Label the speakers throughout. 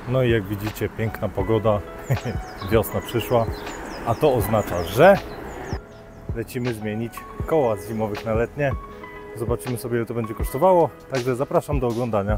Speaker 1: No i jak widzicie, piękna pogoda, wiosna przyszła, a to oznacza, że lecimy zmienić koła z zimowych na letnie. Zobaczymy sobie, ile to będzie kosztowało, także zapraszam do oglądania.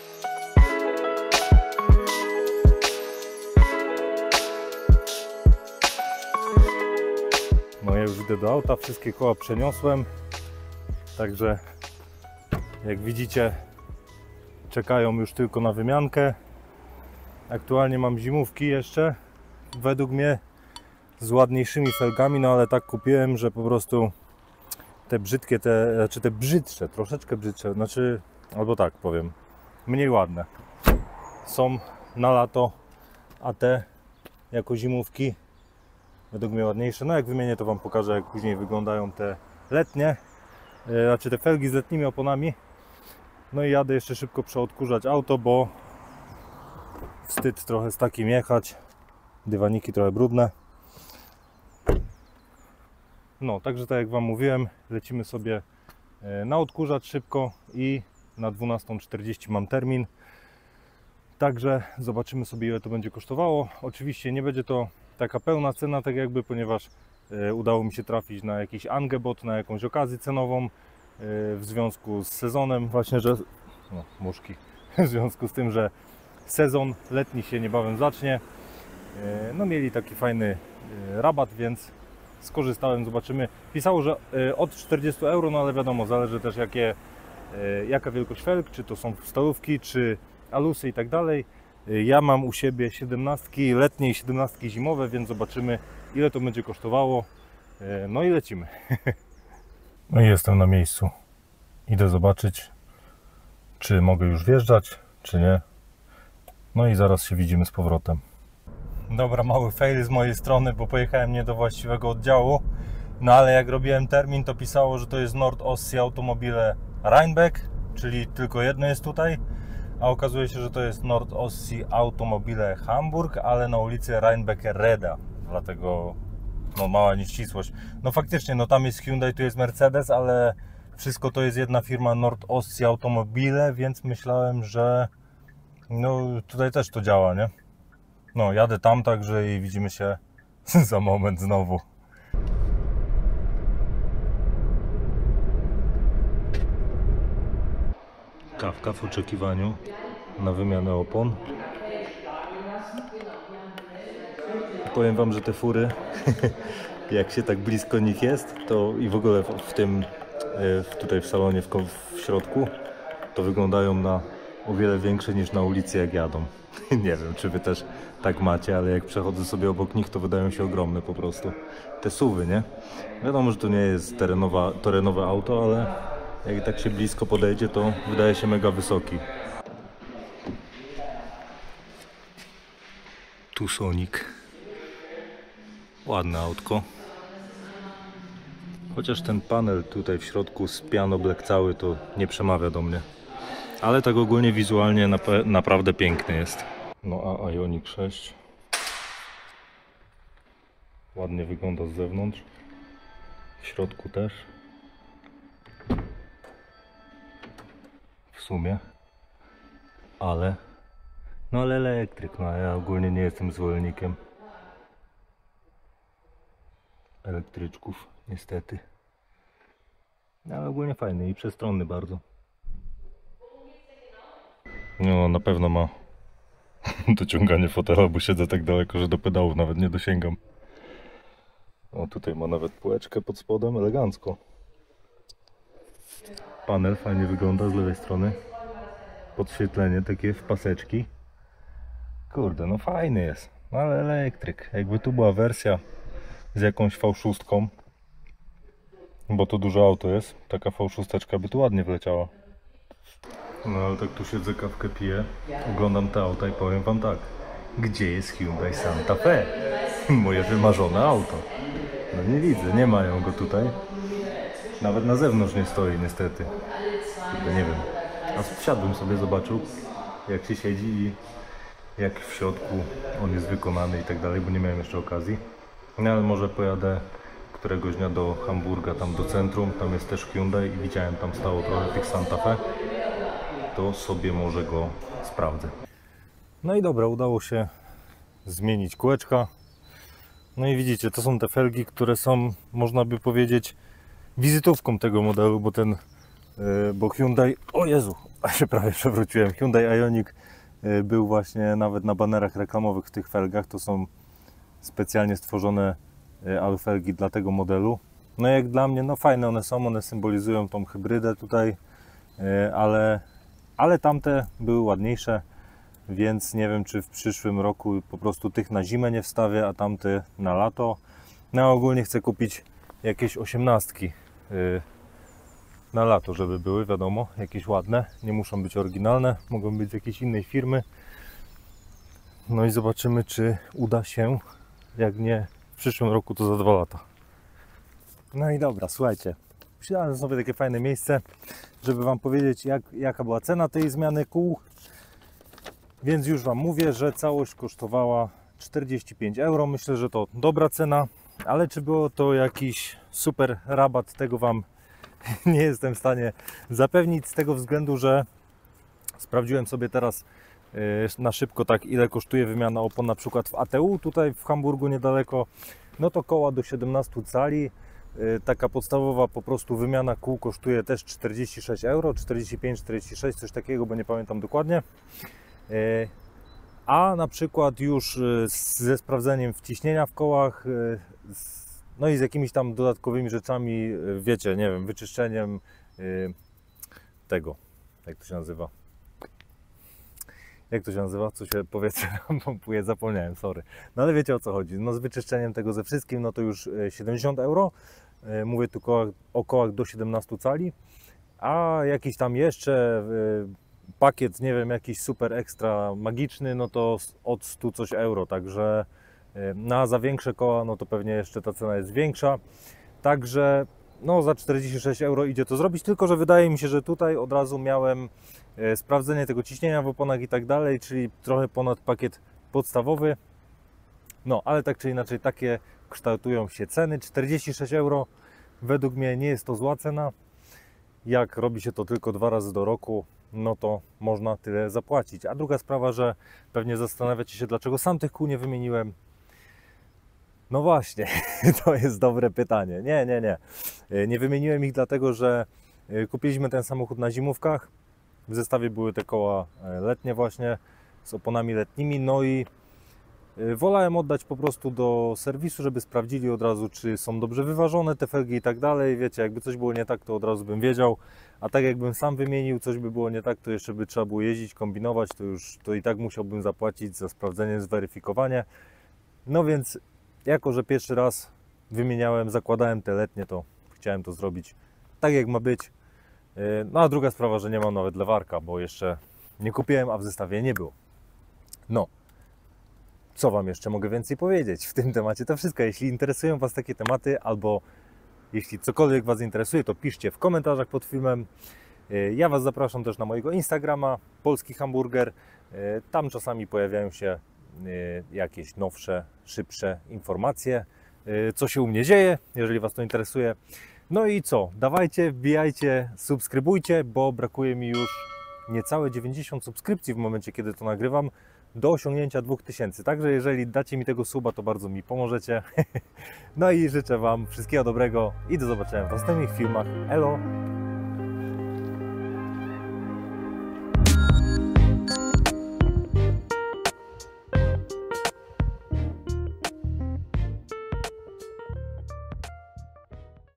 Speaker 1: No ja już idę do auta, wszystkie koła przeniosłem, także jak widzicie, czekają już tylko na wymiankę. Aktualnie mam zimówki jeszcze, według mnie z ładniejszymi felgami, no ale tak kupiłem, że po prostu te brzydkie, te brzydsze, troszeczkę brzydsze, znaczy, albo tak powiem, mniej ładne są na lato, a te jako zimówki według mnie ładniejsze. No jak wymienię, to Wam pokażę, jak później wyglądają te letnie, znaczy te felgi z letnimi oponami. No i jadę jeszcze szybko przeodkurzać auto, bo wstyd trochę z takim jechać, dywaniki trochę brudne. No, także tak jak Wam mówiłem, lecimy sobie na odkurzacz szybko i na 12:40 mam termin. Także zobaczymy sobie, ile to będzie kosztowało. Oczywiście nie będzie to taka pełna cena, tak jakby, ponieważ udało mi się trafić na jakiś angebot, na jakąś okazję cenową w związku z sezonem, właśnie, że no, muszki, w związku z tym, że sezon letni się niebawem zacznie. No mieli taki fajny rabat, więc skorzystałem, zobaczymy. Pisało, że od 40 euro, no ale wiadomo, zależy też jaka wielkość felg, czy to są stalówki, czy alusy i tak dalej. Ja mam u siebie 17 letnie i 17 zimowe, więc zobaczymy, ile to będzie kosztowało. No i lecimy. No i jestem na miejscu. Idę zobaczyć, czy mogę już wjeżdżać, czy nie. No i zaraz się widzimy z powrotem. Dobra, mały fail z mojej strony, bo pojechałem nie do właściwego oddziału. No ale jak robiłem termin, to pisało, że to jest Nordostsee Automobile Rheinbeck, czyli tylko jedno jest tutaj. A okazuje się, że to jest Nordostsee Automobile Hamburg, ale na ulicy Rheinbecker-Reda. Dlatego no, mała nieścisłość. No faktycznie, no tam jest Hyundai, tu jest Mercedes, ale wszystko to jest jedna firma, Nordostsee Automobile, więc myślałem, że no tutaj też to działa, nie? No jadę tam, także i widzimy się za moment znowu. Kawka w oczekiwaniu na wymianę opon. Powiem Wam, że te fury, jak się tak blisko nich jest, to i w ogóle w tym, tutaj w salonie, w środku, to wyglądają na o wiele większe niż na ulicy, jak jadą. Nie wiem, czy Wy też tak macie, ale jak przechodzę sobie obok nich, to wydają się ogromne po prostu. Te SUV-y, nie? Wiadomo, że to nie jest terenowe auto, ale jak tak się blisko podejdzie, to wydaje się mega wysoki. Tucsonik. Ładne autko. Chociaż ten panel tutaj w środku z piano black cały to nie przemawia do mnie. Ale tak ogólnie wizualnie naprawdę piękny jest. No a Ioniq 6 ładnie wygląda z zewnątrz. W środku też. W sumie. Ale elektryk. No a ja ogólnie nie jestem zwolennikiem elektryczków, niestety. Ale ogólnie fajny i przestronny bardzo. No na pewno ma dociąganie fotela, bo siedzę tak daleko, że do pedałów nawet nie dosięgam. O, tutaj ma nawet półeczkę pod spodem, elegancko. Panel fajnie wygląda z lewej strony. Podświetlenie takie w paseczki. Kurde, no fajny jest. No ale elektryk. Jakby tu była wersja z jakąś V6, bo to duże auto jest, taka V6 by tu ładnie wleciała. No ale tak tu siedzę, kawkę piję, oglądam te auta i powiem Wam tak. Gdzie jest Hyundai Santa Fe? Moje wymarzone auto. No nie widzę, nie mają go tutaj. Nawet na zewnątrz nie stoi niestety. Kurde, nie wiem. A wsiadłbym sobie, zobaczył jak się siedzi i jak w środku on jest wykonany i tak dalej, bo nie miałem jeszcze okazji. No ale może pojadę któregoś dnia do Hamburga, tam do centrum, tam jest też Hyundai i widziałem, tam stało trochę tych Santa Fe. To sobie może go sprawdzę. No i dobra, udało się zmienić kółeczka. No i widzicie, to są te felgi, które są, można by powiedzieć, wizytówką tego modelu, bo Hyundai, o Jezu, się prawie przewróciłem, Hyundai Ioniq był właśnie nawet na banerach reklamowych w tych felgach. To są specjalnie stworzone alufelgi dla tego modelu. No jak dla mnie, no fajne one symbolizują tą hybrydę tutaj, ale tamte były ładniejsze, więc nie wiem, czy w przyszłym roku po prostu tych na zimę nie wstawię, a tamte na lato. No ogólnie chcę kupić jakieś 18 na lato, żeby były, wiadomo, jakieś ładne, nie muszą być oryginalne, mogą być z jakiejś innej firmy. No i zobaczymy, czy uda się, jak nie w przyszłym roku, to za 2 lata. No i dobra, słuchajcie, przyjechałem sobie takie fajne miejsce, żeby Wam powiedzieć, jaka była cena tej zmiany kół. Więc już Wam mówię, że całość kosztowała 45 euro. Myślę, że to dobra cena, ale czy było to jakiś super rabat, tego Wam nie jestem w stanie zapewnić, z tego względu, że sprawdziłem sobie teraz na szybko, tak, ile kosztuje wymiana opon na przykład w ATU, tutaj w Hamburgu niedaleko. No to koła do 17 cali, taka podstawowa po prostu wymiana kół kosztuje też 46 euro, 45-46, coś takiego, bo nie pamiętam dokładnie. A na przykład już ze sprawdzeniem wciśnienia w kołach, no i z jakimiś tam dodatkowymi rzeczami, wiecie, nie wiem, wyczyszczeniem tego, jak to się nazywa? Jak to się nazywa? Co się powietrze nam pompuje? Zapomniałem, sorry. No ale wiecie, o co chodzi. No z wyczyszczeniem tego ze wszystkim, no to już 70 euro. Mówię tu o kołach do 17 cali. A jakiś tam jeszcze pakiet, nie wiem, jakiś super ekstra magiczny, no to od 100 coś euro. Także no, za większe koła, no to pewnie jeszcze ta cena jest większa. Także no za 46 euro idzie to zrobić, tylko że wydaje mi się, że tutaj od razu miałem sprawdzenie tego ciśnienia w oponach i tak dalej, czyli trochę ponad pakiet podstawowy. No, ale tak czy inaczej, takie kształtują się ceny. 46 euro według mnie nie jest to zła cena. Jak robi się to tylko 2 razy do roku, no to można tyle zapłacić. A druga sprawa, że pewnie zastanawiacie się, dlaczego sam tych kół nie wymieniłem. No właśnie, to jest dobre pytanie. Nie. Nie wymieniłem ich dlatego, że kupiliśmy ten samochód na zimówkach. W zestawie były te koła letnie właśnie, z oponami letnimi. No i wolałem oddać po prostu do serwisu, żeby sprawdzili od razu, czy są dobrze wyważone te felgi i tak dalej. Wiecie, jakby coś było nie tak, to od razu bym wiedział. A tak jakbym sam wymienił, coś by było nie tak, to jeszcze by trzeba było jeździć, kombinować. To i tak musiałbym zapłacić za sprawdzenie, zweryfikowanie. No więc jako że pierwszy raz wymieniałem, zakładałem te letnie, to chciałem to zrobić tak jak ma być. No a druga sprawa, że nie mam nawet lewarka, bo jeszcze nie kupiłem, a w zestawie nie było. No, co Wam jeszcze mogę więcej powiedzieć w tym temacie? To wszystko. Jeśli interesują Was takie tematy, albo jeśli cokolwiek Was interesuje, to piszcie w komentarzach pod filmem. Ja Was zapraszam też na mojego Instagrama, Polski Hamburger. Tam czasami pojawiają się jakieś nowsze, szybsze informacje, co się u mnie dzieje, jeżeli Was to interesuje. No i co? Dawajcie, wbijajcie, subskrybujcie, bo brakuje mi już niecałe 90 subskrypcji w momencie, kiedy to nagrywam, do osiągnięcia 2000. Także jeżeli dacie mi tego suba, to bardzo mi pomożecie. No i życzę Wam wszystkiego dobrego i do zobaczenia w następnych filmach. Elo!